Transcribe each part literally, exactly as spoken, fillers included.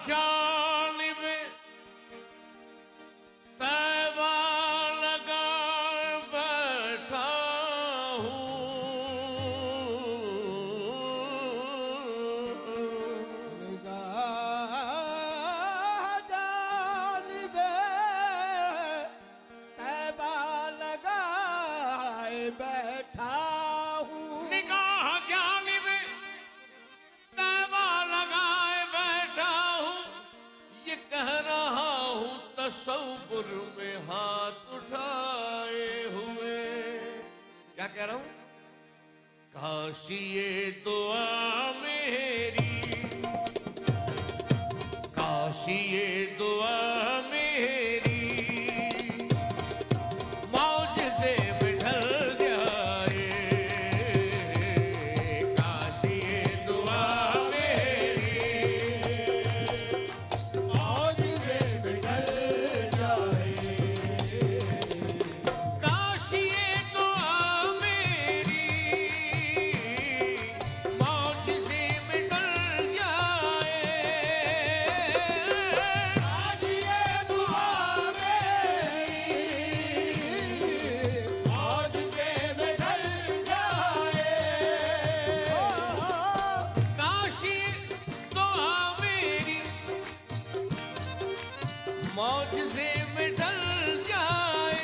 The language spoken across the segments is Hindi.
जानिब तैबा लगा बैठा हूँ, निगाह जानिब तैबा लगाए बैठा हूँ, निगाह जानिब तैबा लगाए बैठा हूँ, ये कह रहा हूँ तसव्वुर में हाथ उठाए हुए। क्या कह रहा हूँ? काश ये दुआ मेरी, काश ये दुआ मेरी मौज से बिठल जाए, काश ये दुआ मेरी मौज से बिठल जाए, काश ये दुआ मेरी मौज से बिठल जाए, काश ये दुआ मेरी मौज से बिठल जाए,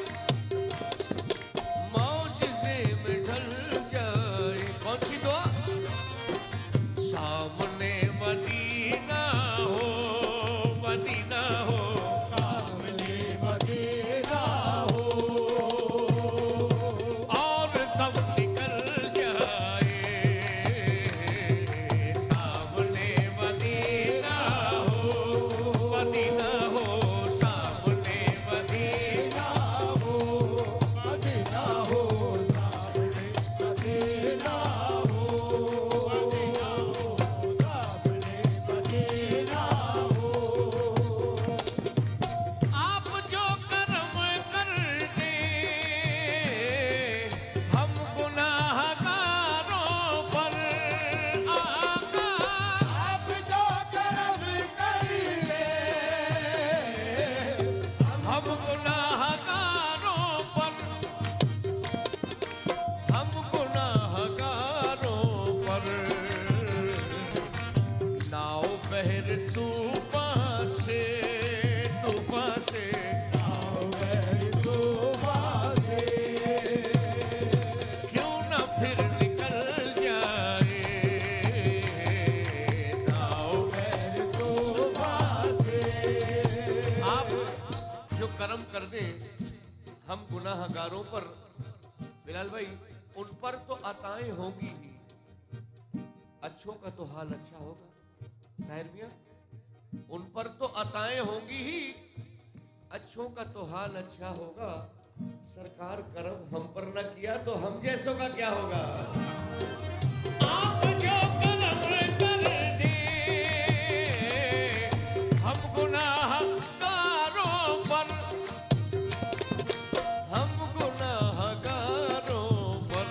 काश ये दुआ मेरी मौज से बिठल जाए, मौज से बिठल जाए। कौन सी दुआ? सामने मदीना हो, मदीना हो, सामने मदीना हो, और तब निकल जाए, सामने मदीना हो, मदीना हो, सामने मदीना हो मदीना हो, सामने मदीना हो, मदीना हो, सामने मदीना हो। आप जो करम कर दे हम गुनाहगारों पर, आका आप जो करम करिए हम गुनाहगारों पर, हम गुनाहगारों पर नाव बहर तूफान से, तूफान से क्यों न फिर निकल जाए, नाव आप जो करम कर दे हम गुनाहगारों पर, बिलाल भाई उन पर तो अताएं होंगी ही, अच्छों का तो हाल अच्छा होगा। साहिर मियां, उन पर तो अताएं होंगी ही, अच्छों का तो हाल अच्छा होगा। सरकार करम हम पर न किया तो हम जैसों का क्या होगा? आप जो करम कर दे हम गुनाहगारों पर, हम गुनाहगारों पर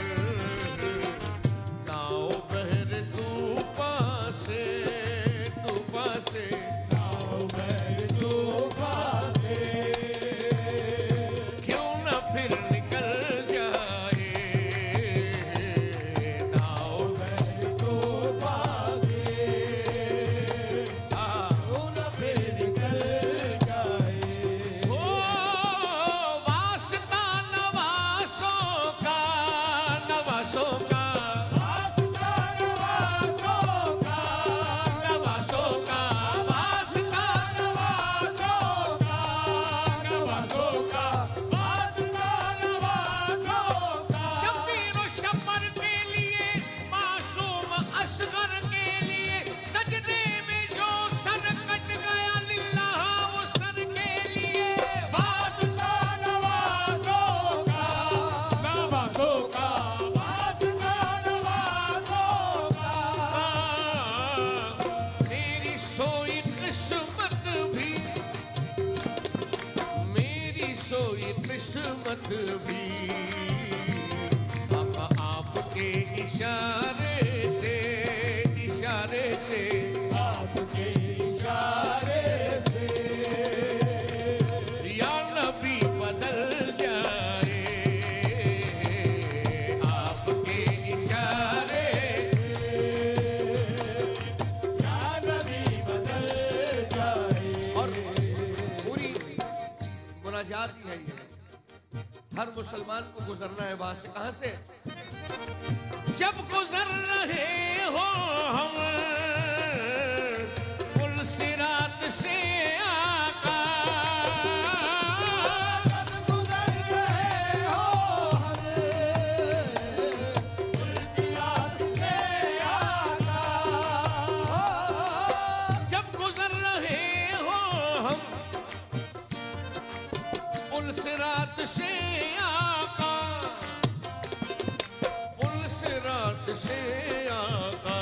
नाव बहर तूफान से, तूफान से क्यों न फिर निकल जाए, नाव हो वास्ता नवासों का, नवासों का, नवासों का, वास्ता शब्बीर और शब्बर के लिए, मासूम असगर के लिए, सजदे में जो सर कट गया लिल्लाह वो सर के लिए, वास्ता मेरी सोई किस्मत भी, मेरी सोई किस्मत भी अब आपके इशारे से, इशारे से आपके मुसलमान को गुजरना है वहां से। कहां से? जब गुजर रहे हो हम पुल सिरात से आका, जब गुजर रहे हो हम पुल सिरात से आका, जब गुजर रहे हो हम पुल सिरात से आका, पुल सिरात से आका,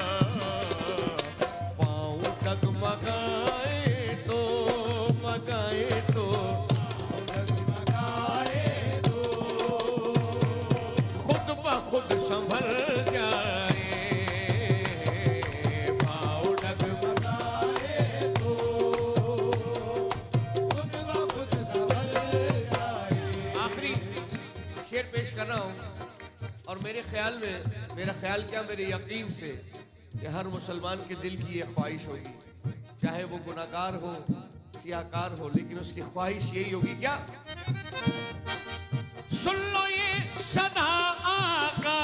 पाँव डगमगाए तो मगाए तो डगमगाए तो खुद ब खुद संभल जाए, पाँव डगमगाए तो खुद ब खुद संभल जाए। आखिरी शेर पेश कर रहा हूं और मेरे ख्याल में, मेरा ख्याल क्या, मेरे यकीन से कि हर मुसलमान के दिल की ये ख्वाहिश होगी, चाहे वो गुनाहगार हो सियाकार हो, लेकिन उसकी ख्वाहिश यही होगी क्या? सुन लो ये सदा आका,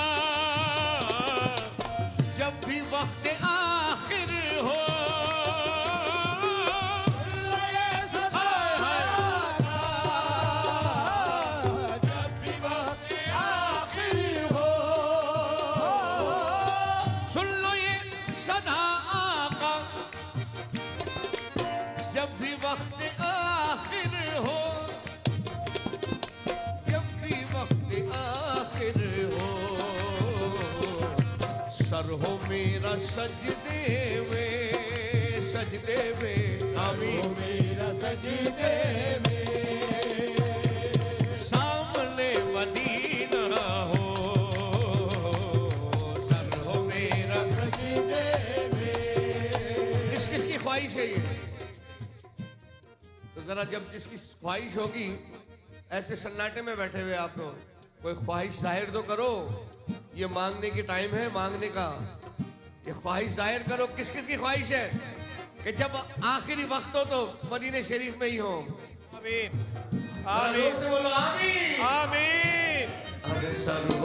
जब भी वक्त आखिर हो, ये सदा जब भी वक्त आखिर हो, सुन लो ये सदा आका, जब भी वक्त आखिर हो, जब भी वक्त आखिर हो, सर हो मेरा सजदे में, सजदे में आमीन, मेरा सजदे में सामने मदीना हो, सर हो मेरा। सजदे में किस किस की ख्वाहिश है ये? तो जरा जब जिसकी ख्वाहिश होगी, ऐसे सन्नाटे में बैठे हुए आप लोग, कोई ख्वाहिश जाहिर तो करो। ये मांगने की टाइम है, मांगने का। ये ख्वाहिश जाहिर करो। किस किस की ख्वाहिश है कि जब आखिरी वक्त हो तो मदीने शरीफ में ही हो? आमीन जरा जोर से बोलो आमीन। आमीन। अरे सर